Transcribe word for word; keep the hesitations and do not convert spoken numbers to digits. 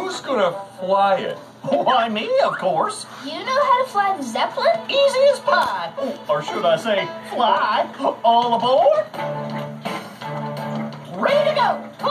who's gonna fly it? Why, me, of course. You know how to fly the Zeppelin? Easy as pie. Or should I say, fly. All aboard. Ready to go.